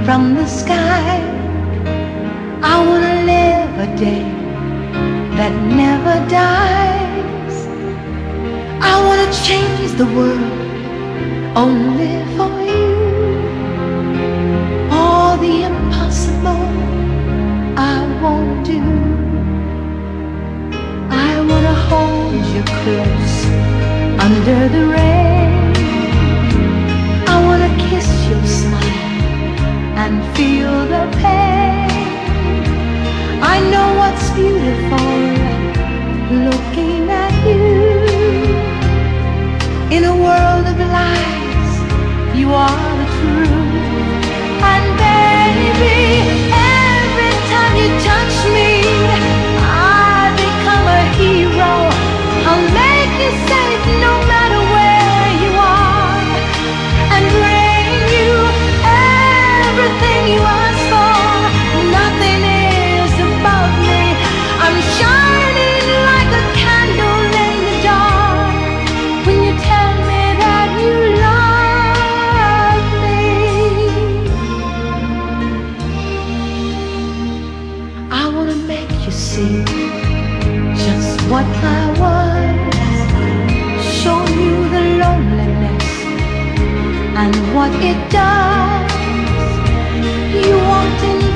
from the sky. I wanna live a day that never dies. I wanna change the world only for you. All the impossible I won't do. I wanna hold you close under the rain. I wanna kiss your smile and feel the pain. I know what's beautiful looking at you. In a world of lies, you are the truth. And baby, every time you touch me, I become a hero. I'll make you safe no matter where you are, and bring you everything you ask for. Nothing is above me. I'm shining like a candle in the dark when you tell me that you love me. I wanna make you see just what I was, show you the loneliness and what it does. You won't deny